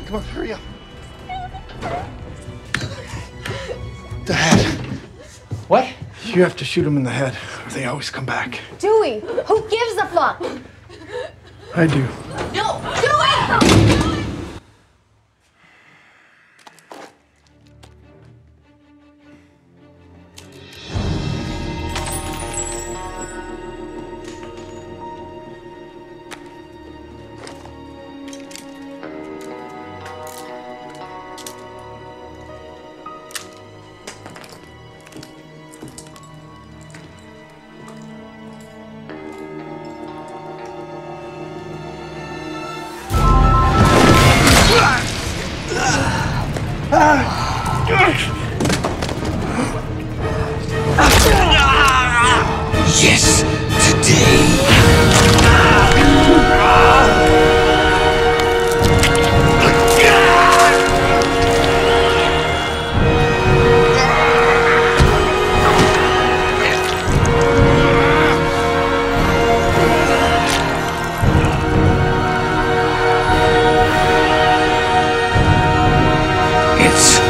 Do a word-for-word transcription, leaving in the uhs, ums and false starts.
come on, hurry up. The head. What? You have to shoot them in the head, or they always come back. Dewey, who gives a fuck? I do. No, Dewey! Yes, today. It's